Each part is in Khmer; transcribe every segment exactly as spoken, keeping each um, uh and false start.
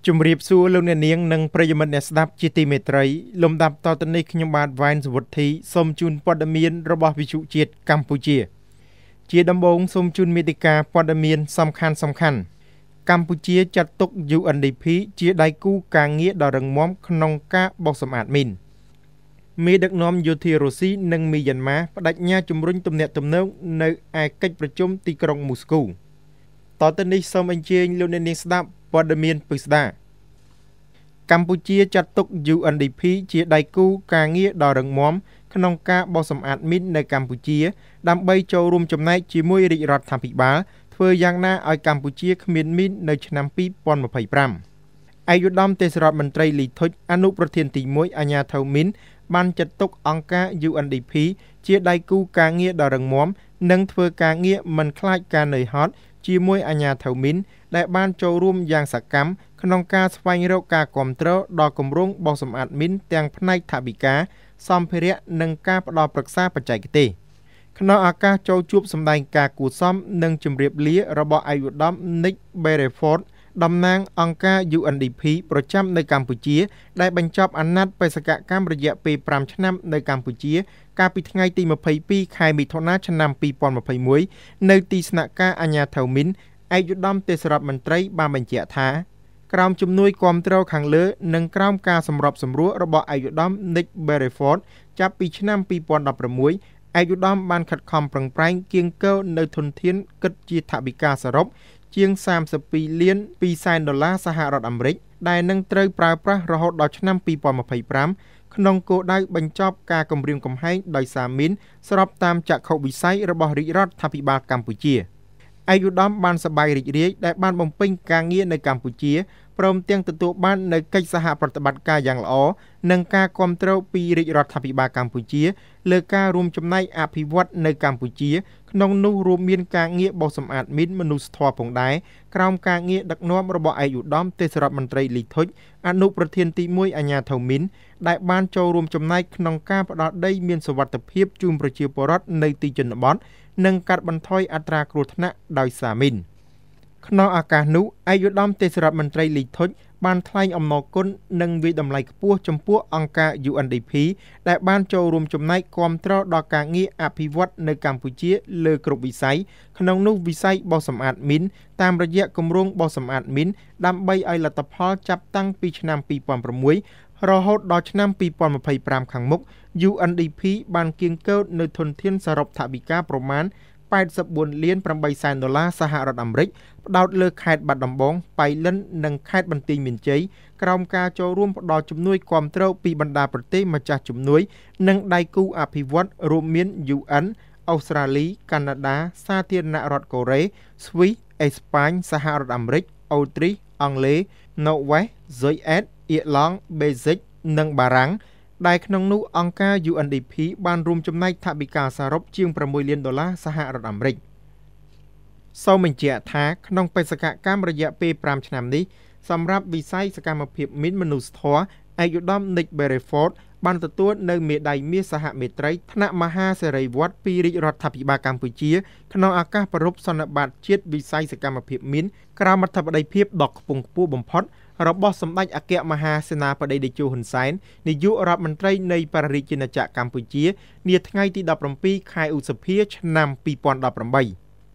ជំរាបសួរលោកអ្នកនាងនិងប្រិយមិត្តអ្នកស្ដាប់ជាទីមេត្រីលំដាប់តទៅនេះខ្ញុំបាទវ៉ែនសវុទ្ធីសូមជូនព័ត៌មានរបស់វិទ្យុជាតិកម្ពុជាជាដំបូងសូមជូនមេតិការព័ត៌មានសំខាន់សំខាន់កម្ពុជាចាត់ទុក ยู เอ็น ดี พี ជាដៃគូការងារដ៏រឹងមាំក្នុងការបោសសម្អាតមីនមេដឹកនាំយោធារុស្ស៊ីនិងមីយ៉ាន់ម៉ាបដិញ្ញាជំរុញទំនាក់ទំនងនៅឯកិច្ចប្រជុំទីក្រុងមូស្គូតទៅនេះសូមអញ្ជើញលោកអ្នកនាងស្ដាប់ព័ត៌មានពិស្ដាកម្ពុជាចាត់ទុក ยู เอ็น ดี พี ជាដៃគូការងារដ៏រឹងមាំក្នុងការបោសសម្អាតមីននៅកម្ពុជាដើម្បីចូលរួមចំណែកជាមួយរាជរដ្ឋាភិបាលធ្វើយ៉ាងណាឲ្យកម្ពុជាគ្មានមីននៅឆ្នាំពីរពាន់ម្ភៃប្រាំឯកឧត្តមទេសរដ្ឋមន្ត្រីលីធុចអនុប្រធានទីមួយអាជ្ញាធរមីនបានចាត់ទុកអង្គការ ยู เอ็น ดี พี ជាដៃគូការងារដ៏រឹងមាំនិងធ្វើការងារមិនខ្លាចការនឿយហត់ជាមួយអាជ្ញាធរមីនដែលបានចូលរួមយ៉ាងសកម្មក្នុងការស្វែងរកការគាំទ្រដល់គម្រោងបោសសម្អាតមីនទាំងផ្នែកថវិកាសម្ភារៈនិងការផ្តល់ប្រឹក្សាបច្ចេកទេសក្នុងឱកាសចូលជួបសម្ដែងការគួសមនិងជម្រាបលារបស់ឯកឧត្តម Nick Bereford តំណាងអង្គការ ยู เอ็น ดี พี ប្រចាំនៅកម្ពុជាដែលបញ្ចប់អាណត្តិបេសកកម្មរយៈពេលប្រាំឆ្នាំនៅកម្ពុជាកាលពីថ្ងៃទីម្ភៃពីរខែមិថុនាឆ្នាំពីរពាន់ម្ភៃមួយនៅទីស្នាក់ការអាជ្ញាធរមីនឯកឧត្តមទេសរដ្ឋមន្ត្រីបានបញ្ជាក់ថាក្រោមជំនួយគាំទ្រខាងលើនិងក្រោមការសម្របសម្រួលរបស់ឯកឧត្តម Nick Bereford ចាប់ពីឆ្នាំពីរពាន់ដប់ប្រាំមួយឯកឧត្តមបានខិតខំប្រឹងប្រែងគៀងគរនៅធនធានគិតជាថវិកាសរុបជាងសាមសិបពីរលានពីរសែនដុល្លារសហរដ្ឋអាមេរិកដែលនឹងត្រូវប្រើប្រាស់រហូតដល់ឆ្នាំពីរពាន់ម្ភៃប្រាំក្នុងគោលដៅបញ្ចប់ការគម្រាមកំហែងដោយសារមីនស្របតាមចក្ខុវិស័យរបស់រាជរដ្ឋាភិបាលកម្ពុជាឯកឧត្តមបានសប្បាយរីករាយដែលបានបំពេញការងារនៅកម្ពុជាព្រមទាំងទទួលបាននូវកិច្ចសហប្រតិបត្តិការយ៉ាងល្អនិងការគាំទ្រពីរាជរដ្ឋាភិបាលកម្ពុជាលើការរួមចំណែកអភិវឌ្ឍនៅកម្ពុជាក្នុងនោះរួមមានការងារបោសសម្អាតមីនមនុស្សធម៌ផងដែរក្រោមការងារដឹកនាំរបស់ឯកឧត្តមទេសរដ្ឋមន្ត្រីលីធុចអនុប្រធានទីមួយអាជ្ញាធរមីនដែលបានចូលរួមចំណែកក្នុងការផ្តល់ដីមានសុវត្ថិភាពជូនប្រជាពលរដ្ឋនៅទីជនបទនិងកាត់បន្ថយអត្រាគ្រោះថ្នាក់ដោយសារមីនក្នុងឱកាសនោះឯកឧត្តមទេសរដ្ឋមន្ត្រីលីធុចបានថ្លែងអំណរគុណនិងវិតម្លៃខ្ពស់ចំពោះអង្គការ ยู เอ็น ดี พี ដែលបានចូលរួមចំណែកគាំទ្រដល់ការងារអភិវឌ្ឍនៅកម្ពុជាលើគ្រប់វិស័យក្នុងនោះវិស័យបោសសម្អាតមីនតាមរយៈគម្រោងបោសសម្អាតមីនដើម្បីឲ្យលទ្ធផលចាប់តាំងពីឆ្នាំពីរពាន់ប្រាំមួយរហូតដល់ឆ្នាំពីរពាន់ម្ភៃប្រាំខាងមុខ ยู เอ็น ดี พี បានគៀងគរនៅធនធានសរុបថវិកាប្រមាណแปดสิบสี่លានប្រាំបីសែនដុល្លារសហរដ្ឋអាមេរិកផ្ដោតលើខេត្តបាត់ដំបងប៉ៃលិននិងខេត្តបន្ទាយមានជ័យក្រោមការចូលរួមផ្ដល់ជំនួយគាំទ្រពីបណ្ដាប្រទេសម្ចាស់ជំនួយនិងដៃគូអភិវឌ្ឍរួមមាន ยู เอ็น អូស្ត្រាលីកាណាដាសាធារណរដ្ឋកូរ៉េស្វីសអេស្ប៉ាញសហរដ្ឋអាមេរិកអូទ្រីសអង់គ្លេសណូវេសស៊ុយអែតអ៊ីឡង់បេស៊ិកនិងបារាំងដែលក្នុងនោះអង្គការ ยู เอ็น ดี พี បានរួមចំណែកថវិកាសរុបជាងប្រាំមួយលានដុល្លារសហរដ្ឋអាមេរិកសូមបញ្ជាក់ថាក្នុងបេសកកម្មរយៈពេលប្រាំឆ្នាំនេះសម្រាប់វិស័យសកម្មភាពមីនមនុស្សធម៌ឯកឧត្តម Nick Bereford បានទទួលនៅមេដាយមាសសហមេត្រីថ្នាក់មហាសេរីវ័តពីរាជរដ្ឋាភិបាលកម្ពុជាក្នុងឱកាសប្រារព្ធសន្និបាតជាតិវិស័យសកម្មភាពមីនក្រោមអធិបតីភាពដ៏ខ្ពង់ខ្ពស់បំផុតរបស់សម្ដេចអគ្គមហាសេនាបតីតេជោហ៊ុនសែននាយករដ្ឋមន្ត្រីនៃព្រះរាជាណាចក្រកម្ពុជានាថ្ងៃទីដប់ប្រាំពីរខែឧសភាឆ្នាំពីរពាន់ដប់ប្រាំបី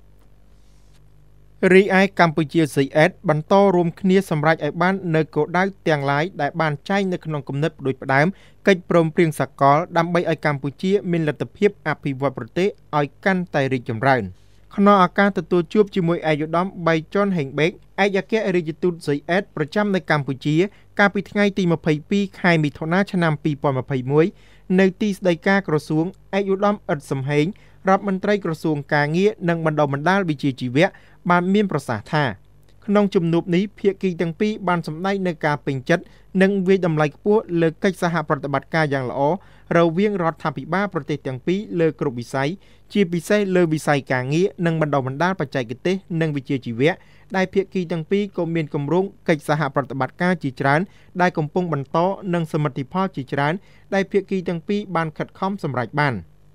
រីឯកម្ពុជាស៊ុយអែតបន្តរួមគ្នាសម្រេចឲ្យបាននៅគោលដៅទាំងឡាយដែលបានចែងនៅក្នុងគំនិតផ្ដួចផ្ដើមកិច្ចព្រមព្រៀងសកលដើម្បីឲ្យកម្ពុជាមានលទ្ធភាពអភិវឌ្ឍប្រទេសឲ្យកាន់តែរីកចម្រើនក្នុងឱកាសទទួលជួបជាមួយឯកឧត្តមបៃចុនហេងបេកឯកអគ្គរដ្ឋទូតស៊ុយអែតប្រចាំនៅកម្ពុជាកាលពីថ្ងៃទីម្ភៃពីរខែមិថុនាឆ្នាំពីរពាន់ម្ភៃមួយនៅទីស្តីការក្រសួងឯកឧត្តមអ៊ិតសំហេងរដ្ឋមន្ត្រីក្រសួងការងារនិងបណ្ដុះបណ្ដាលវិជ្ជាជីវៈបានមានប្រសាសន៍ថាក្នុងជំនួបនេះភាគីទាំងពីរបានសម្ដែងនៅការពេញចិត្តនិងវិយតម្លៃខ្ពស់លើកិច្ចសហប្រតិបត្តិការយ៉ាងល្អរវាងរដ្ឋាភិបាលប្រទេសទាំងពីរលើគ្រប់វិស័យជាពិសេសលើវិស័យការងារនិងបណ្ដុះបណ្ដាលបច្ចេកទេសនិងវិជ្ជាជីវៈដែលភាគីទាំងពីរក៏មានគម្រោងកិច្ចសហប្រតិបត្តិការជាច្រើនដែលកំពុងបន្តនិងសមិទ្ធផលជាច្រើនដែលភាគីទាំងពីរបានខិតខំសម្រេចបាន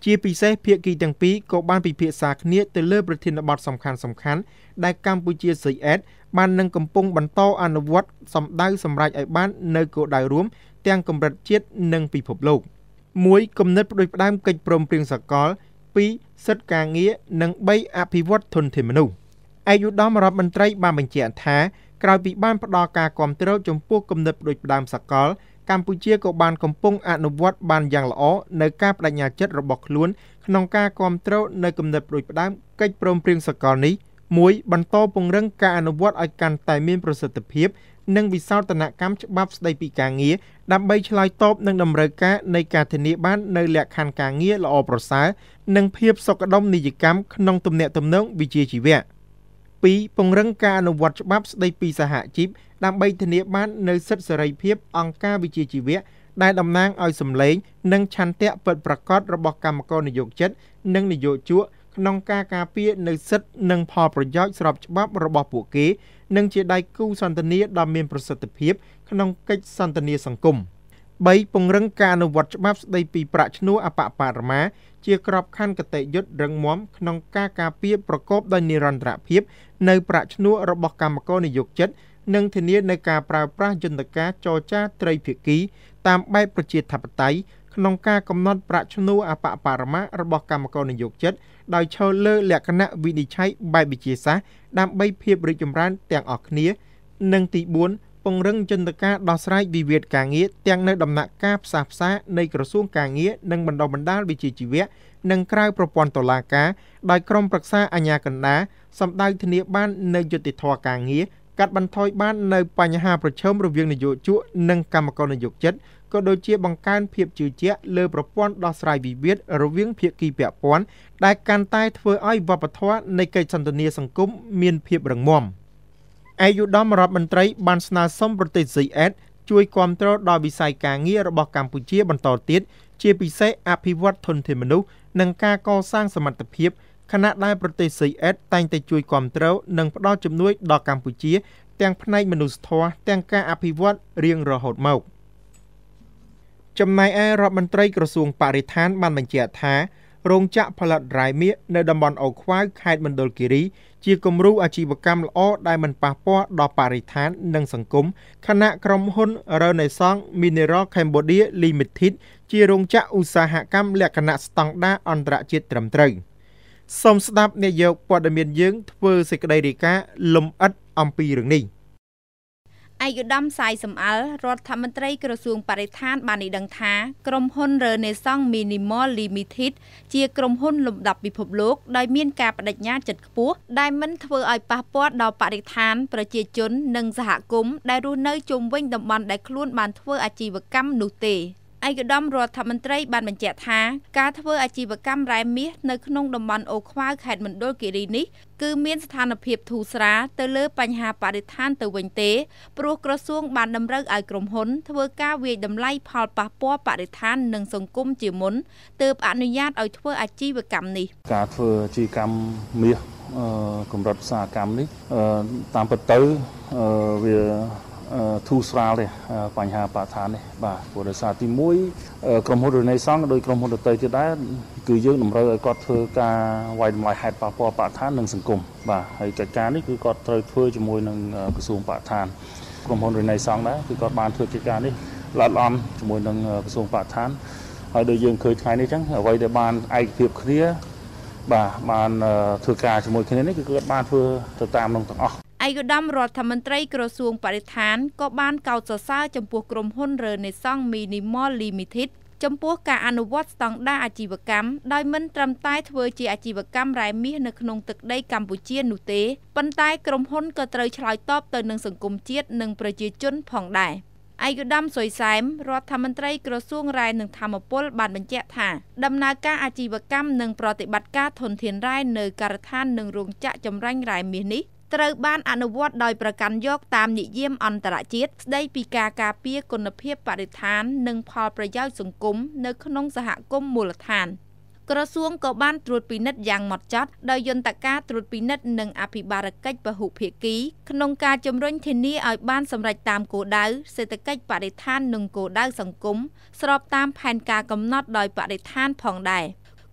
ជាពិសេសភាគីទាំងពីរក៏បានពិភាក្សាគ្នាទៅលើប្រធានបទសំខាន់សំខាន់ដែលកម្ពុជាស៊ុយអែតបាននឹងកំពុងបន្តអនុវត្តសម្ដៅសម្រេចឲ្យបាននៅគោលដៅរួមទាំងកម្រិតជាតិនិងពិភពលោកមួយគំនិតផ្ដួចផ្ដើមកិច្ចព្រមព្រៀងសកលពីរសិទ្ធិការងារនិងបីអភិវឌ្ឍធនធានមនុស្សឯកឧត្តមរដ្ឋមន្ត្រីបានបញ្ជាក់ថាក្រោយពីបានផ្ដល់ការគាំទ្រចំពោះគំនិតផ្ដួចផ្ដើមសកលកម្ពុជាក៏បានកំពុងអនុវត្តបានយ៉ាងល្អនៅការបដិញ្ញាចិត្តរបស់ខ្លួនក្នុងការគាំទ្រនៅគំនិតផ្ដួចផ្ដើមកិច្ចព្រមព្រៀងសកលនេះមួយបន្តពង្រឹងការអនុវត្តឲ្យកាន់តែមានប្រសិទ្ធភាពនិងវិសោធនកម្មច្បាប់ស្តីពីការងារដើម្បីឆ្លើយតបនឹងតម្រូវការនៃការធានាបាននៅលក្ខខណ្ឌការងារល្អប្រសើរនិងភាពសុខដុមនីយកម្មក្នុងទំនាក់ទំនងវិជ្ជាជីវៈពីរពង្រឹងការអនុវត្តច្បាប់ស្តីពីសហជីពដើម្បីធានាបាននូវសិទ្ធិសេរីភាពអង្គការវិជ្ជាជីវៈដែលតំណាងឲ្យសម្លេងនិងឆន្ទៈពិតប្រាកដរបស់កម្មករនិយោជិតនិងនិយោជកក្នុងការការពារនូវសិទ្ធិនិងផលប្រយោជន៍ស្របច្បាប់របស់ពួកគេនិងជាដៃគូសន្ទនាដ៏មានប្រសិទ្ធភាពក្នុងកិច្ចសន្ទនាសង្គមបីពង្រឹងការអនុវត្តច្បាប់ស្តីពីប្រាក់ឈ្នួលអបបរមាជាក្របខ័ណ្ឌគតិយុត្តរឹងមាំក្នុងការការពារប្រកបដោយនិរន្តរភាពនៅប្រាក់ឈ្នួលរបស់កម្មករនិយោជិតនិងធានានៅការប្រើប្រាស់យន្តការចរចាត្រីភាគីតាមបែបប្រជាធិបតេយ្យក្នុងការកំណត់ប្រាក់ឈ្នួលអបបរមារបស់កម្មករនិយោជិតដោយឈលលើលក្ខណៈវិនិច្ឆ័យបែបវិទ្យាសាស្ត្រដើម្បីភាពរីកចម្រើនទាំងអស់គ្នានិងទីបួនពង្រឹងយន្តការដោះស្រាយវិវាទការងារទាំងនៅដំណាក់កាលផ្សះផ្សានៃក្រសួងការងារនិងបណ្ដុះបណ្ដាលវិជ្ជាជីវៈនិងក្រៅប្រព័ន្ធតុលាការដោយក្រុមប្រឹក្សាអាជ្ញាកណ្ដាលសម្ដៅធានាបាននូវយុត្តិធម៌ការងារកាត់បន្ថយបាននូវបញ្ហាប្រឈមរវាងនិយោជកនិងកម្មករនិយោជិតក៏ដូចជាបង្កើនភាពជឿជាក់លើប្រព័ន្ធដោះស្រាយវិវាទរវាងភាគីពាក់ព័ន្ធដែលកាន់តែធ្វើឲ្យវប្បធម៌នៃកិច្ចសន្ទនាសង្គមមានភាពរឹងមាំឯកឧត្តមរដ្ឋមន្ត្រីបានស្នើសុំប្រទេសស៊ុយអែតជួយគាំទ្រដល់វិស័យការងាររបស់កម្ពុជាបន្តទៀតជាពិសេសអភិវឌ្ឍធនធានមនុស្សនិងការកសាងសមត្ថភាពខណៈដែលប្រទេសស៊ុយអែតតែងតែជួយគាំទ្រនិងផ្ដល់ជំនួយដល់កម្ពុជាទាំងផ្នែកមនុស្សធម៌ទាំងការអភិវឌ្ឍរៀងរហូតមកចំណែកឯរដ្ឋមន្ត្រីក្រសួងបរិស្ថានបានបញ្ជាក់ថារោងចក្រផលិតរ៉ែមាសនៅតំបន់អូខ្វាវខេត្តមណ្ឌលគិរីជាគំរូអាជីវកម្មល្អដែលមិនប៉ះពាល់ដល់បរិស្ថាននិងសង្គមខណៈក្រុមហ៊ុន Renaissance Mineral Cambodia Limited ជារោងចក្រឧស្សាហកម្មលក្ខណៈស្តង់ដារអន្តរជាតិត្រឹមត្រូវសូមស្ដាប់នាយកព័ត៌មានយើងធ្វើសេចក្តីរាយការណ៍លម្អិតអំពីរឿងនេះឯកឧត្តមសាយសំអល់រដ្ឋមន្ត្រីក្រសួងបរិស្ថានបានឲ្យដឹងថាក្រុមហ៊ុន Renaissance Mineral Limited ជាក្រុមហ៊ុនលំដាប់ពិភពលោកដោយមានការបដិញ្ញាចិត្តខ្ពស់ដែលមិនធ្វើឲ្យប៉ះពាល់ដល់បរិស្ថានប្រជាជននិងសហគមន៍ដែលរស់នៅជុំវិញតំបន់ដែលខ្លួនបានធ្វើអាជីវកម្មនោះទេឯកឧត្តមរដ្ឋមន្ត្រីបានបញ្ជាក់ថាការធ្វើអាជីវកម្មរ៉ែមាសនៅក្នុងតំបន់អូខ្វាវខេត្តមណ្ឌលគិរីនេះគឺមានស្ថានភាពធូរស្រាលទៅលើបញ្ហាបរិស្ថានទៅវិញទេព្រោះក្រសួងបានតម្រូវឲ្យក្រុមហ៊ុនធ្វើការវាយតម្លៃផលប៉ះពាល់បរិស្ថាននិងសង្គមជាមុនទើបអនុញ្ញាតឲ្យធ្វើអាជីវកម្មនេះការធ្វើអាជីវកម្មមាសកម្រិតឧស្សាហកម្មនេះតាមពិតទៅវាធូរស្រាលទេបញ្ហាបរិស្ថាននេះបាទព្រោះដោយសារទីមួយក្រុមហ៊ុន Renaissance ដោយក្រុមហ៊ុនដទៃទៀតដែរគឺយើងតម្រូវឲ្យគាត់ធ្វើការវាយតម្លៃហេតុប៉ះពាល់បរិស្ថាននិងសង្គមបាទហើយកិច្ចការនេះគឺគាត់ត្រូវធ្វើជាមួយនឹងក្រសួងបរិស្ថានក្រុមហ៊ុន Renaissance ដែរគឺគាត់បានធ្វើកិច្ចការនេះល្អិតល្អន់ជាមួយនឹងក្រសួងបរិស្ថានហើយដូចយើងឃើញថ្ងៃនេះចឹងអ្វីដែលបានឯកភាពគ្នាបាទបានធ្វើការជាមួយគ្នានេះគឺគាត់បានធ្វើទៅតាមនោះទាំងអស់ឯកឧត្តមរដ្ឋមន្ត្រីក្រសួងបរិស្ថានក៏បានកោតសរសើរចំពោះក្រុមហ៊ុន Renaissance Mineral Limited ចំពោះការអនុវត្តស្តង់ដារអាជីវកម្មដោយមិនត្រឹមតែធ្វើជាអាជីវកម្មរ៉ែមាសនៅក្នុងទឹកដីកម្ពុជានោះទេប៉ុន្តែក្រុមហ៊ុនក៏ត្រូវឆ្លើយតបទៅនឹងសង្គមជាតិនិងប្រជាជនផងដែរឯកឧត្តមសុយសែមរដ្ឋមន្ត្រីក្រសួងរ៉ែនិងធម្មពលបានបញ្ជាក់ថាដំណើរការអាជីវកម្មនិងប្រតិបត្តិការធនធានរ៉ែនៅការដ្ឋាននិងរោងចក្រចម្រាញ់រ៉ែមាសនេះត្រូវបានអនុវត្តដោយប្រកាន់យកតាមនិយមអន្តរជាតិស្ដីពីការការពារគុណភាពបរិស្ថាននិងផលប្រយោជន៍សង្គមនៅក្នុងសហគមន៍មូលដ្ឋានក្រសួងក៏បានត្រួតពិនិត្យយ៉ាងហ្មត់ចត់ដោយយន្តការត្រួតពិនិត្យនិងអភិបាលកិច្ចពហុភាគីក្នុងការជំរុញធានាឲ្យបានសម្រេចតាមគោលដៅសេដ្ឋកិច្ចបរិស្ថាននិងគោលដៅសង្គមស្របតាមផែនការកំណត់ដោយបរិស្ថានផងដែរគ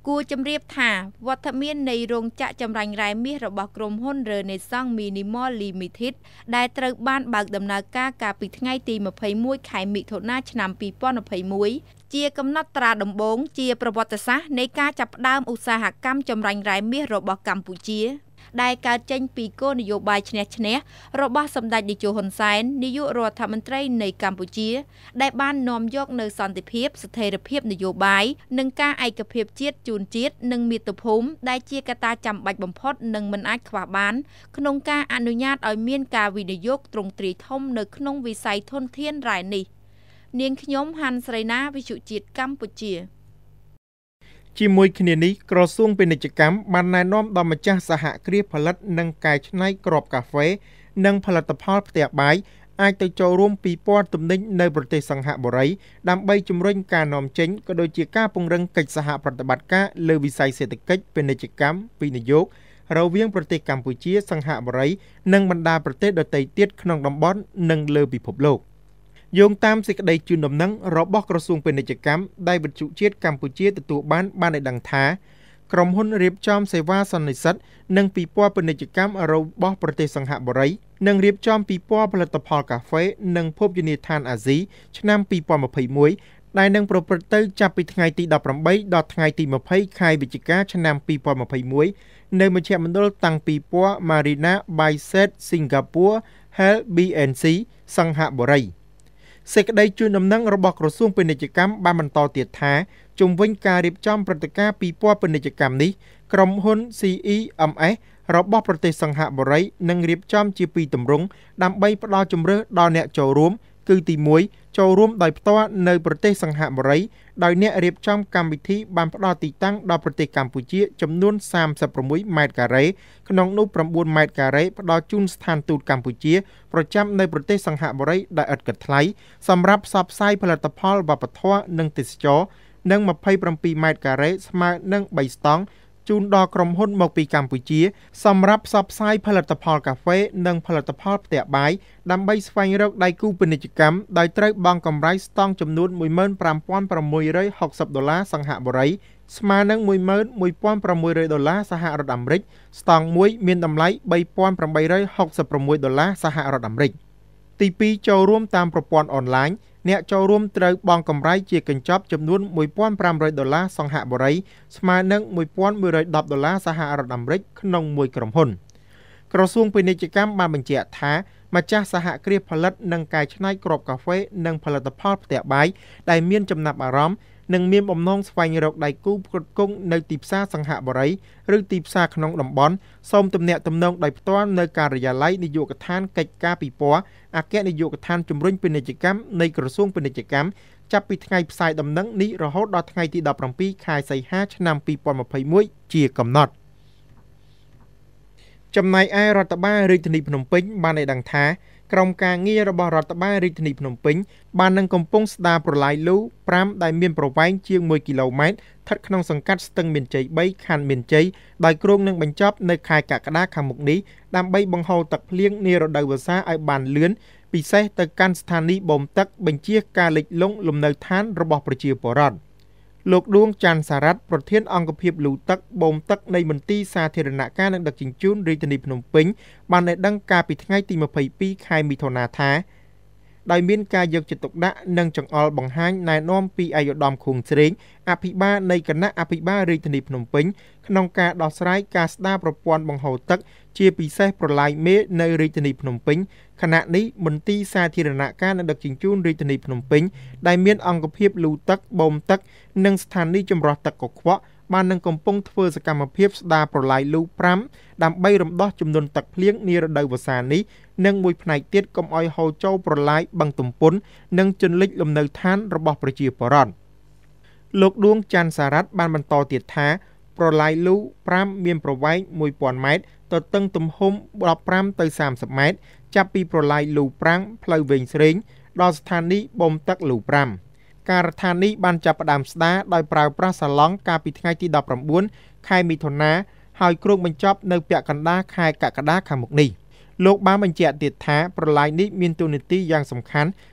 គួរជម្រាបថាវត្តមាននៃរោងចក្រចម្រាញ់រ៉ែមាសរបស់ក្រុមហ៊ុន Renaissance Minimal Limited ដែលត្រូវបានបើកដំណើរការកាលពីថ្ងៃទីម្ភៃមួយខែមិថុនាឆ្នាំពីរពាន់ម្ភៃមួយជាកំណត់ត្រាដំបូងជាប្រវត្តិសាស្ត្រនៃការចាប់ផ្ដើមឧស្សាហកម្មចម្រាញ់រ៉ែមាសរបស់កម្ពុជាដែលកើតចេញពីគោលនយោបាយឈ្នះឈ្នះរបស់សម្ដេចនាយកហ៊ុនសែននាយករដ្ឋមន្ត្រីនៃកម្ពុជាដែលបាននាំយកនូវសន្តិភាពស្ថិរភាពនយោបាយនិងការឯកភាពជាតិជូនជាតិនិងមាតុភូមិដែលជាកត្តាចាំបាច់បំផុតនិងមិនអាចខ្វះបានក្នុងការអនុញ្ញាតឲ្យមានការវិនិយោគទ្រង់ទ្រាយធំនៅក្នុងវិស័យធនធានរ៉ែនេះនាងខ្ញុំហាន់ស្រីណាវិទ្យុជាតិកម្ពុជាជាមួយគ្នានេះក្រសួងពាណិជ្ជកម្មបានណែនាំដល់ម្ចាស់សហគ្រាសផលិតនិងកែច្នៃគ្រាប់កាហ្វេនិងផលិតផលផ្ទះបាយអាចទៅចូលរួមពិព័រណ៍ទំនិញនៅប្រទេសសង្ហបុរីដើម្បីជំរុញការនាំចេញក៏ដូចជាការពង្រឹងកិច្ចសហប្រតិបត្តិការលើវិស័យសេដ្ឋកិច្ចពាណិជ្ជកម្មវិនិយោគរវាងប្រទេសកម្ពុជាសង្ហបុរីនិងបណ្ដាប្រទេសដទៃទៀតក្នុងតំបន់និងលើពិភពលោកយោងតាមសេចក្តីជូនដំណឹងរបស់ក្រសួងពាណិជ្ជកម្មដែលវិទ្យុជាតិកម្ពុជាទទួលបានបានឲ្យដឹងថាក្រុមហ៊ុនរៀបចំសេវាសន្និសីទនិងពិព័រណ៍ពាណិជ្ជកម្មរបស់ប្រទេសសង្ហបុរីនិងរៀបចំពិព័រណ៍ផលិតផលកាហ្វេនិងភោជនីយដ្ឋានអាស៊ីឆ្នាំពីរពាន់ម្ភៃមួយដែលនឹងប្រព្រឹត្តទៅចាប់ពីថ្ងៃទីដប់ប្រាំបីដល់ថ្ងៃទីម្ភៃខែវិច្ឆិកាឆ្នាំពីរពាន់ម្ភៃមួយនៅមជ្ឈមណ្ឌលតាំងពិព័រណ៍ Marina by Set Singapore Hell ប៊ី អេន ស៊ី សង្ហបុរីសេចក្តីជូនដំណឹងរបស់ក្រសួងពាណិជ្ជកម្មបានបន្តទៀតថាជុំវិញការរៀបចំព្រឹត្តិការណ៍ពិព័រណ៍ពាណិជ្ជកម្មនេះក្រុមហ៊ុន ซี អ៊ី អេម អេស របស់ប្រទេសសង្ហបុរីនឹងរៀបចំជាពីរទម្រង់ដើម្បីផ្ដល់ជម្រើសដល់អ្នកចូលរួមគឺទីមួយចូលរួមដោយផ្ទាល់នៅប្រទេសសង្ហបុរីដោយអ្នករៀបចំកម្មវិធីបានផ្ដល់ទីតាំងដល់ប្រទេសកម្ពុជាចំនួនសាមសិបប្រាំមួយម៉ែត្រការ៉េក្នុងនោះប្រាំបួនម៉ែត្រការ៉េផ្ដល់ជូនស្ថានទូតកម្ពុជាប្រចាំនៅប្រទេសសង្ហបុរីដែលឥតគិតថ្លៃសម្រាប់ផ្សព្វផ្សាយផលិតផលវប្បធម៌និងទេសចរនិងម្ភៃប្រាំពីរម៉ែត្រការ៉េស្មើនឹងបីស្តង់ជូនដល់ក្រុមហ៊ុនមកពីកម្ពុជាសម្រាប់ផ្សព្វផ្សាយផលិតផលកាហ្វេនិងផលិតផលផ្ទះបាយដើម្បីស្វែងរកដៃគូពាណិជ្ជកម្មដោយត្រូវបង់កម្រៃស្តង់ចំនួនមួយម៉ឺនប្រាំពាន់ប្រាំមួយរយហុកសិបដុល្លារសង្ហបុរីស្មើនឹងមួយម៉ឺនមួយពាន់ប្រាំមួយរយដុល្លារសហរដ្ឋអាមេរិកស្តង់មួយមានតម្លៃបីពាន់ប្រាំបីរយហុកសិបប្រាំមួយដុល្លារសហរដ្ឋអាមេរិកទីពីរចូលរួមតាមប្រព័ន្ធអនឡាញអ្នកចូលរួមត្រូវបង់កម្រៃជាកញ្ចប់ចំនួនមួយពាន់ប្រាំរយដុល្លារសង្ហបុរីស្មើនឹងមួយពាន់មួយរយដប់ដុល្លារសហរដ្ឋអាមេរិកក្នុងមួយក្រុមហ៊ុនក្រសួងពាណិជ្ជកម្មបានបញ្ជាក់ថាម្ចាស់សហគ្រាសផលិតនិងកែច្នៃគ្រាប់កាហ្វេនិងផលិតផលផ្ទះបាយដែលមានចំណាប់អារម្មណ៍និងមានបំណងស្វែងរកដៃគូផ្គត់ផ្គង់នៅទីផ្សារសង្ហបុរីឬទីផ្សារក្នុងតំបន់សូមទំនាក់ទំនងដោយផ្ទាល់នៅការិយាល័យនាយកដ្ឋានកិច្ចការពិព័រណ៍អគ្គនាយកដ្ឋានជំរុញពាណិជ្ជកម្មនៃក្រសួងពាណិជ្ជកម្មចាប់ពីថ្ងៃផ្សាយដំណឹងនេះរហូតដល់ថ្ងៃទីដប់ប្រាំពីរខែសីហាឆ្នាំពីរពាន់ម្ភៃមួយជាកំណត់ចំណែកឯរដ្ឋបាលរាជធានីភ្នំពេញបានឲ្យដឹងថាក្រុមការងាររបស់រដ្ឋបាលរាជធានីភ្នំពេញបាននឹងកំពុងស្ដារប្រឡាយលូប្រាំដែលមានប្រវែងជាងមួយគីឡូម៉ែត្រស្ថិតក្នុងសង្កាត់ស្ទឹងមានជ័យបីខណ្ឌមានជ័យដោយគ្រោងនឹងបញ្ចប់នៅខែកក្កដាខាងមុខនេះដើម្បីបង្ហូរទឹកភ្លៀងនារដូវវស្សាឲ្យបានលឿនពិសេសទៅកាន់ស្ថានីយ៍បូមទឹកបញ្ជាការលិចលង់លំនៅឋានរបស់ប្រជាពលរដ្ឋលោកដួងច័ន្ទសារ៉ាត់ប្រធានអង្គភិបលូទឹកបូមទឹកនៃមន្ទីរសាធារណការនិងដឹកជញ្ជូនរាជធានីភ្នំពេញបានឲ្យដឹងកាលពីថ្ងៃទីម្ភៃពីរខែមិថុនាថាដោយមានការយកចិត្តទុកដាក់និងចង្អុលបង្ហាញណែនាំពីឯកឧត្តមខួងស្រេងអភិបាលនៃគណៈអភិបាលរាជធានីភ្នំពេញក្នុងការដោះស្រាយការស្ដារប្រព័ន្ធបង្ហូរទឹកជាពិសេសប្រឡាយមេនៅរាជធានីភ្នំពេញខណៈនេះមន្ទីរសាធារណការនិងដឹកជញ្ជូនរាជធានីភ្នំពេញដែលមានអង្គភាពលូទឹកបូមទឹកនិងស្ថានីយ៍ចម្រោះទឹកកខ្វក់បាននឹងកំពុងធ្វើសកម្មភាពស្ដារប្រឡាយលូប្រាំដើម្បីរំដោះចំនួនទឹកភ្លៀងនារដូវវស្សានេះនិងមួយផ្នែកទៀតកុំឲ្យហូរចូលប្រឡាយបឹងទំពុននិងជន់លិចលំនៅឋានរបស់ប្រជាពលរដ្ឋលោកដួងច័ន្ទសារ៉ាត់បានបន្តទៀតថាប្រឡាយលូប្រាំមានប្រវែងមួយពាន់ម៉ែត្រទទឹងទំហំដប់ប្រាំទៅសាមសិបម៉ែត្រចាប់ពីប្រឡាយលូប្រាំងផ្លូវវែងស្រេងដល់ស្ថានីយ៍បូមទឹកលូប្រាំការដ្ឋាននេះបានចាប់ផ្ដើមស្ដារដោយប្រើប្រាស់សាឡង់កាលពីថ្ងៃទីដប់ប្រាំបួនខែមិថុនាហើយគ្រោងបញ្ចប់នៅពាក់កណ្ដាលខែកក្កដាខាងមុខនេះលោកបានបញ្ជាក់ទៀតថាប្រឡាយនេះមានតួនាទីយ៉ាងសំខាន់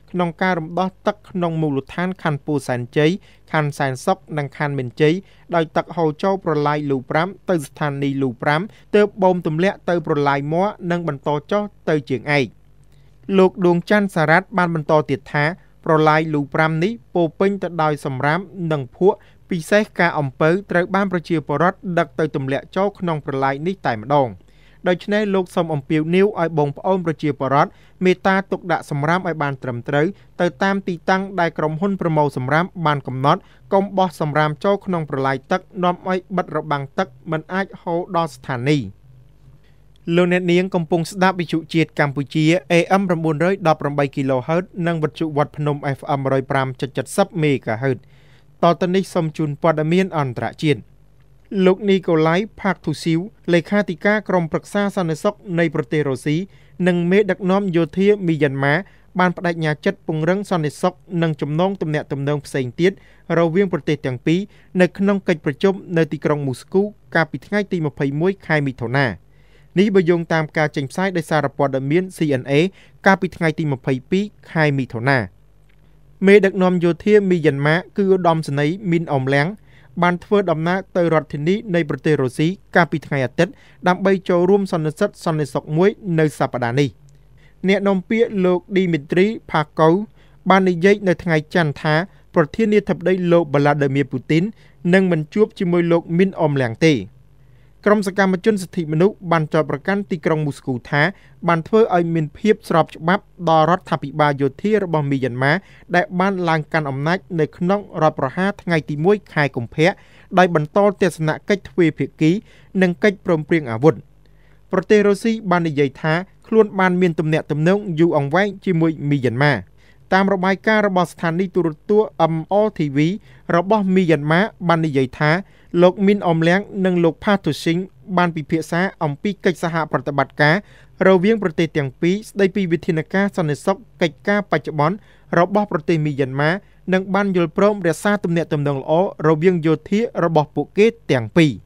ក្នុងការរំដោះទឹកក្នុងមូលដ្ឋានខណ្ឌពោធិ៍សែនជ័យខណ្ឌសែនសុខនិងខណ្ឌមានជ័យដោយទឹកហូរចូលប្រឡាយលូប្រាំទៅស្ថានីយ៍លូប្រាំទើបបូមទម្លាក់ទៅប្រឡាយម័រនិងបន្តចុះទៅជើងឯកលោកដួងច័ន្ទសារ៉ាត់បានបន្តទៀតថាប្រឡាយលូប្រាំនេះពោពេញទៅដោយសម្រាមនិងភក់ពិសេសការអំពៅត្រូវបានប្រជាពលរដ្ឋដឹកទៅទម្លាក់ចូលក្នុងប្រឡាយនេះតែម្ដងដូច្នេះលោកសូមអំពាវនាវឲ្យបងប្អូនប្រជាពលរដ្ឋមេត្តាទុកដាក់សម្រាមឲ្យបានត្រឹមត្រូវទៅតាមទីតាំងដែលក្រុមហ៊ុនប្រមូលសម្រាមបានកំណត់កុំបោះសម្រាមចូលក្នុងប្រឡាយទឹកនាំឲ្យបិទរបាំងទឹកមិនអាចហូរដល់ស្ថានីយ៍លោកអ្នកនាងកំពុងស្ដាប់វិទ្យុជាតិកម្ពុជា เอ เอ็ม nine one eight គីឡូហឺត និងវិទ្យុវត្តភ្នំ เอฟ เอ็ม one oh five จุดเจ็ดศูนย์ មេហ្គាហឺតតទៅនេះសូមជូនព័ត៌មានអន្តរជាតិលោកនីកូឡៃផាកទូស៊ីវលេខាធិការក្រុមប្រឹក្សាសន្តិសុខនៃប្រទេសរុស្ស៊ីនិងមេដឹកនាំយោធាមីយ៉ាន់ម៉ាបានបដិញ្ញាចិត្តពង្រឹងសន្តិសុខនិងចំណងទំនាក់ទំនងផ្សេងទៀតរវាងប្រទេសទាំងពីរនៅក្នុងកិច្ចប្រជុំនៅទីក្រុងមូស្គូកាលពីថ្ងៃទីtwenty-oneខែមិថុនានេះបើយោងតាមការចេញផ្សាយដោយសារព័ត៌មាន ซี เอ็น เอ កាលពីថ្ងៃទីtwenty-twoខែមិថុនាមេដឹកនាំយោធាមីយ៉ាន់ម៉ាគឺឧត្តមសេនីយ៍មីនអមលៀងបានធ្វើដំណើរទៅរដ្ឋធានីនៃប្រទេសរុស្ស៊ីកាលពីថ្ងៃអាទិត្យដើម្បីចូលរួមសន្និសីទសន្តិសុខមួយនៅសប្តាហ៍នេះអ្នកនាំពាក្យលោកឌីមីទ្រីផាកូវបាននិយាយនៅថ្ងៃច័ន្ទថាប្រធានាធិបតីលោកវ្លាឌីមៀពូទីននឹងមិនជួបជាមួយលោកមីនអមលៀងទេក្រុមសកម្មជនសិទ្ធិមនុស្សបានចោទប្រកាន់ទីក្រុងមូស្គូថាបានធ្វើឲ្យមានភាពស្របច្បាប់ដល់រដ្ឋាភិបាលយោធារបស់មីយ៉ាន់ម៉ាដែលបានឡើងកាន់អំណាចនៅក្នុងរដ្ឋប្រហារថ្ងៃទីoneខែកុម្ភៈដោយបន្តទស្សនកិច្ចទ្វេភាគីនិងកិច្ចព្រមព្រៀងអាវុធប្រទេសរុស្ស៊ីបាននិយាយថាខ្លួនបានមានទំនាក់ទំនងយូរអង្វែងជាមួយមីយ៉ាន់ម៉ាតាមរបាយការណ៍របស់ស្ថានីយ៍ទូរទស្សន៍ เอ็ม អល់ ที វី របស់មីយ៉ាន់ម៉ាបាននិយាយថាលោកមីនអមលៀងនិងលោកផាទូស៊ីងបានពិភាក្សាអំពីកិច្ចសហប្រតិបត្តិការរវាងប្រទេសទាំងពីរស្ដីពីវិធានការសន្តិសុខកិច្ចការបច្ចុប្បន្នរបស់ប្រទេសមីយ៉ាន់ម៉ានិងបានយល់ព្រមរក្សាទំនាក់ទំនងល្អរវាងយោធារបស់ពួកគេទាំងពីរ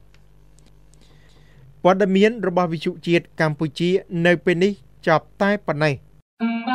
ព័ត៌មានរបស់វិទ្យុជាតិកម្ពុជានៅពេលនេះចប់តែប៉ុណ្ណេះ